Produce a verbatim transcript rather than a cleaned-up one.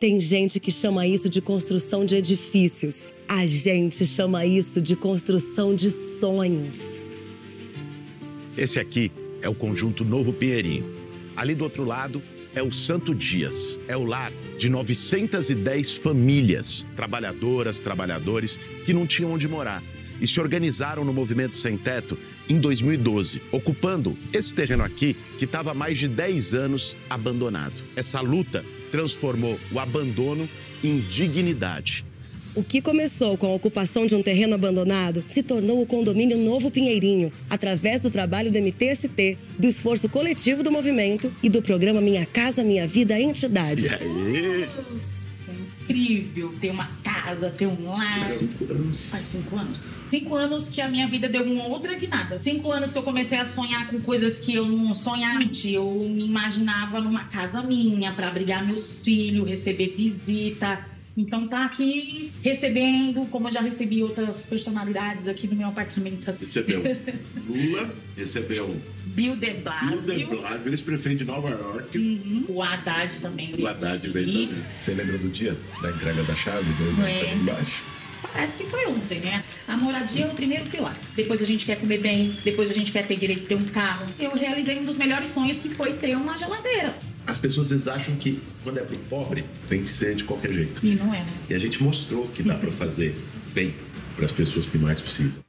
Tem gente que chama isso de construção de edifícios. A gente chama isso de construção de sonhos. Esse aqui é o Conjunto Novo Pinheirinho. Ali do outro lado é o Santo Dias. É o lar de novecentas e dez famílias, trabalhadoras, trabalhadores, que não tinham onde morar. E se organizaram no Movimento Sem Teto em dois mil e doze, ocupando esse terreno aqui que estava há mais de dez anos abandonado. Essa luta transformou o abandono em dignidade. O que começou com a ocupação de um terreno abandonado se tornou o Condomínio Novo Pinheirinho, através do trabalho do M T S T, do esforço coletivo do movimento e do programa Minha Casa Minha Vida Entidades. E aí? É incrível ter uma casa, ter um lar. Cinco anos. Faz cinco anos. Cinco anos que a minha vida deu uma outra que nada. Cinco anos que eu comecei a sonhar com coisas que eu não sonhava. Eu me imaginava numa casa minha para abrigar meus filhos, receber visita. Então tá aqui recebendo, como eu já recebi outras personalidades aqui no meu apartamento. Recebeu Lula, recebeu Bill de Blasio. Bill de Blasio, ex-prefeito de Nova York. Uhum. O Haddad também. O Haddad veio e... também. Você lembra do dia da entrega da chave? Do é. embaixo? Parece que foi ontem, né? A moradia é o primeiro pilar. Depois a gente quer comer bem, depois a gente quer ter direito de ter um carro. Eu realizei um dos melhores sonhos, que foi ter uma geladeira. As pessoas às vezes acham que quando é pro pobre, tem que ser de qualquer jeito. E não é, né? E a gente mostrou que dá para fazer bem para as pessoas que mais precisam.